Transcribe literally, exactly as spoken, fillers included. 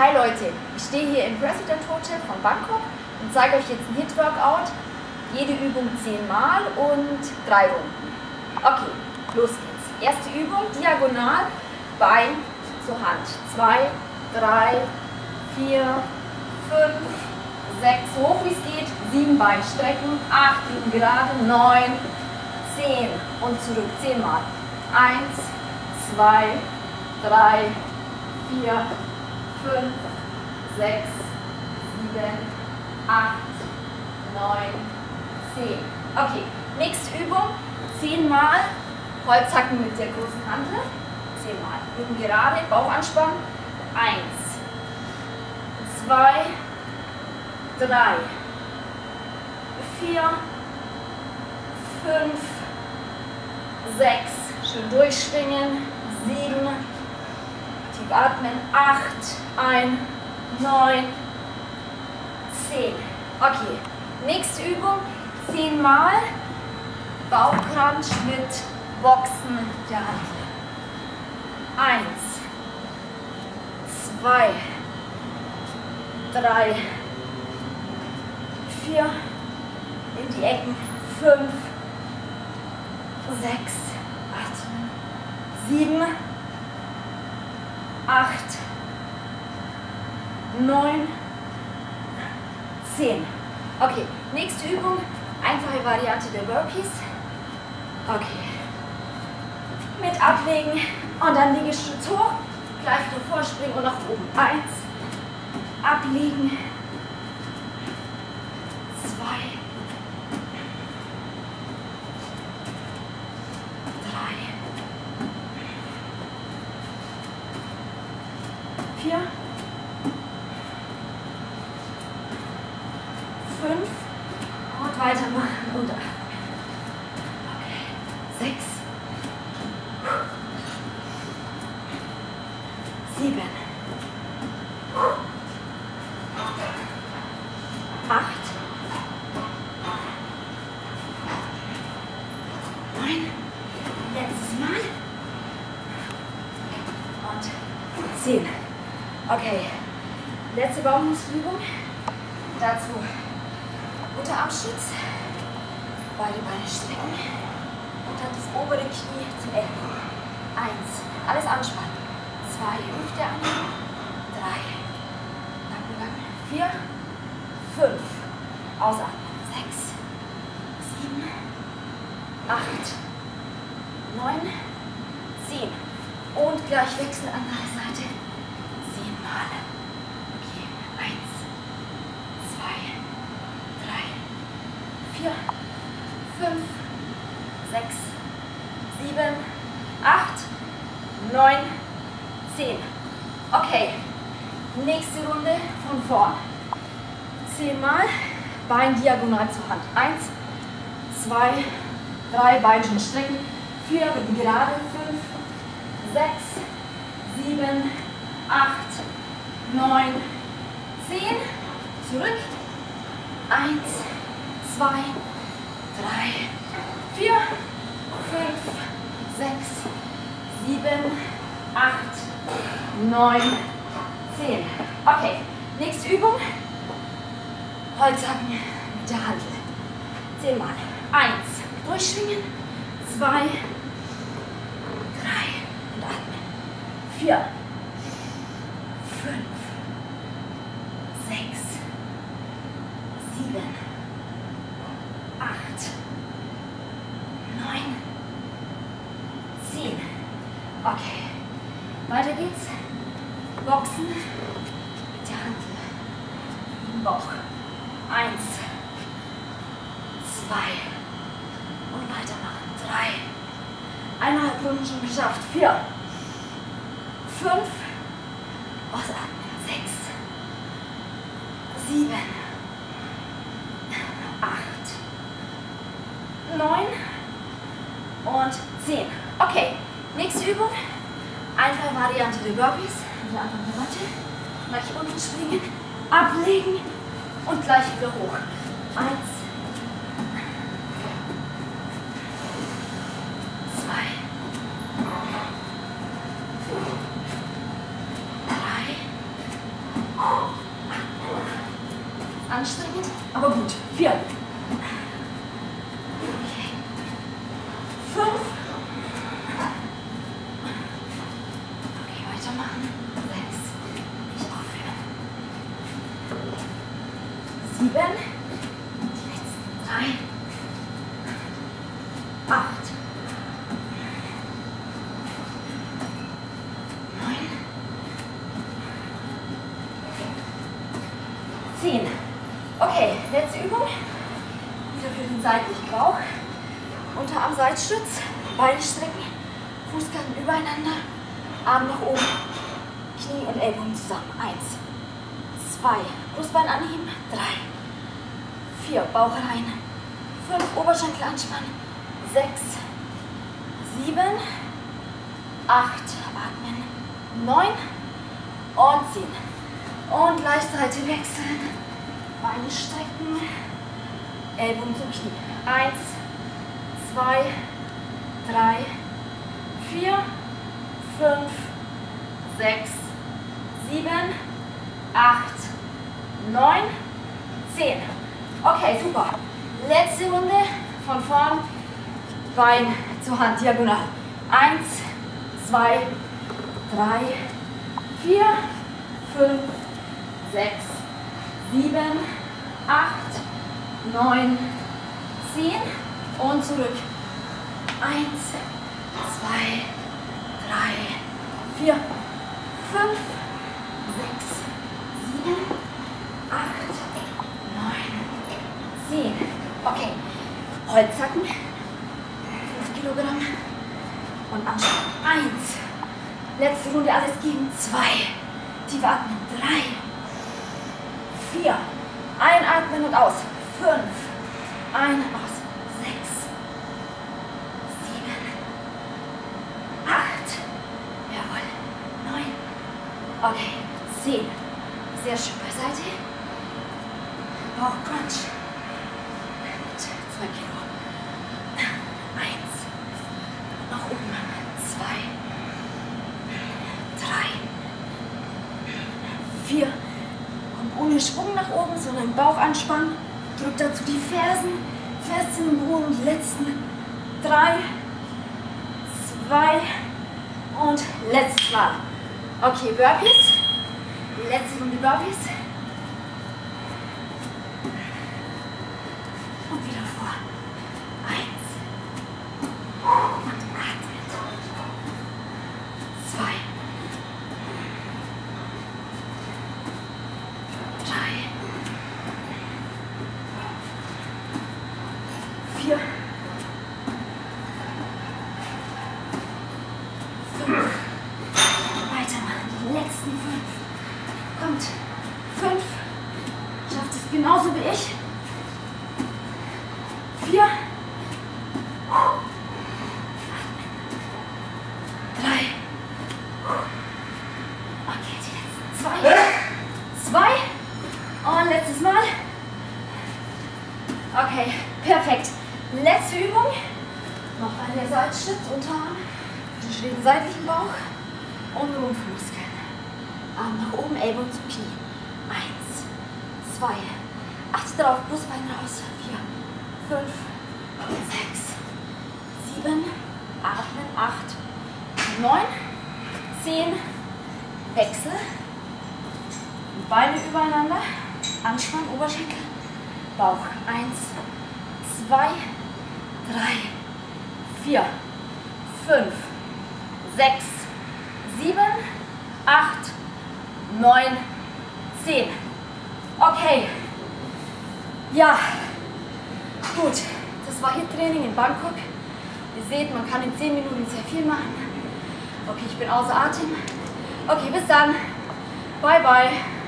Hi Leute, ich stehe hier im President Hotel von Bangkok und zeige euch jetzt ein Hit-Workout. Jede Übung zehnmal und drei Runden. Okay, los geht's. Erste Übung, diagonal, Bein zur Hand. Zwei, drei, vier, fünf, sechs, hoch wie es geht, sieben Bein strecken, acht liegen gerade, neun, zehn und zurück, zehnmal. Eins, zwei, drei, vier, fünf, sechs, sieben, acht, neun, zehn. Okay, nächste Übung, zehnmal Holzhacken mit der großen Hantel. zehnmal. Rücken gerade, Bauch anspannen. Eins, zwei, drei, vier, fünf, sechs. Schön durchschwingen. Sieben. Tief atmen. Acht. Ein. Neun. Zehn. Okay. Nächste Übung. Zehnmal Bauchcrunch mit Boxen der Hand. Eins. Zwei. Drei. Vier. In die Ecken. Fünf. Sechs. Atmen. Sieben. Acht. Neun. Zehn. Okay, nächste Übung. Einfache Variante der Burpees. Okay. Mit ablegen und dann Liegestütz hoch. Gleich wieder vorspringen und nach oben. Eins. Ablegen. Zwei. Drei. Vier. Fünf. Und weitermachen und acht. Okay. Sechs. Sieben. Acht. Neun. Letztes Mal. Und zehn. Okay. Letzte Bauchmuskelübung. Dazu Unterarmstütz. Beide Beine strecken. Und dann das obere Knie zum Ellbogen. Eins. Alles anspannen. Zwei. Hüfte annehmen. Drei. Nacken lang. Vier. Fünf. Ausatmen. Sechs. Sieben. Acht. Neun. Zehn. Und gleich wechseln andere Seite. Zehnmal. Okay. Eins. Zwei. Drei. Vier. Fünf. Sechs. Sieben. Acht. Neun. Zehn. Okay. Nächste Runde von vorn. Zehnmal Bein diagonal zur Hand. Eins, zwei, drei, Bein schon strecken. Vier, Rücken gerade. Fünf, sechs, sieben, acht, neun, zehn. Zurück. Eins, zwei, drei, vier, fünf, sechs, sieben, acht, neun, zehn. Okay. Nächste Übung. Holzhacken mit der Hantel. Zehnmal. Eins. Durchschwingen. Zwei. Drei. Und atmen. Vier. Fünf. Sechs. Sieben. Acht. Neun. Zehn. Okay. Weiter geht's. Boxen mit der Hantel. Im Bauch. Eins, zwei und weitermachen. Drei, eineinhalb Runden schon geschafft. Vier, fünf, ausatmen. Sechs, sieben, acht, neun und zehn. Okay, nächste Übung. Einfache Variante der Burpees. Mit der anderen Matte. Gleich unten springen, ablegen. Und gleich wieder hoch. Eins. Zwei. Drei. aber gut. vier. Okay. fünf. Okay, weitermachen. sechs. Nicht aufhören. sieben. Die letzten drei. acht. neun. zehn. Okay, letzte Übung. Wieder für den seitlichen Bauch. Unterarm Seitstütz, Beine strecken, Fußkanten übereinander, Arm nach oben, Knie und Ellbogen zusammen. Eins, zwei, Brustbein anheben, drei, vier, Bauch rein, fünf, Oberschenkel anspannen, sechs, sieben, acht, atmen, neun und zehn. Und leicht Seite wechseln, Beine strecken, Ellbogen zum Knie. Eins, zwei, drei, vier, fünf, sechs, sieben, acht, neun, zehn. Okay, super. Letzte Runde von vorn, Bein zur Hand, diagonal. Eins, zwei, drei, vier, fünf, sechs, sieben, acht, neun, zehn. Und zurück. Eins, zwei, drei, vier, fünf, sechs, sieben, acht, neun, zehn. Okay. Holzhacken. fünf Kilogramm. Und anschauen. Eins. Letzte Runde alles geben. Zwei. Tief atmen. Drei. Vier. Einatmen und aus. Fünf. Ein, aus. Sechs, sieben, acht, jawohl, neun, okay, zehn, sehr schön beiseite, Bauchcrunch mit zwei Kilo, eins, nach oben, zwei, drei, vier, kommt ohne Schwung nach oben, sondern Bauch anspannen, drückt dazu die Fersen, fest in den Boden, die letzten drei, zwei und letztes Mal. Okay, Burpees. Die letzte Runde Burpees. Und wieder vor. Eins. Und atmet. Zwei. Drei. Vier, fünf, weitermachen, die letzten fünf, kommt, fünf, schafft es genauso wie ich, vier, drei, okay, die letzten zwei, zwei und letztes Mal, okay, perfekt. Letzte Übung, noch eine Seitstütz, Unterarm, den schrägen seitlichen Bauch und Rumpfmuskeln. Arm nach oben, Ellbogen zum Knie. Eins, zwei, achte darauf, Brustbein raus. Vier, fünf, sechs, sieben, atmen, acht, neun, zehn, Wechsel. Beine übereinander, anspannen, Oberschenkel, Bauch. Eins, zwei, drei, vier, fünf, sechs, sieben, acht, neun, zehn. Okay. Ja. Gut. Das war Hit-Training in Bangkok. Ihr seht, man kann in zehn Minuten sehr viel machen. Okay, ich bin außer Atem. Okay, bis dann. Bye, bye.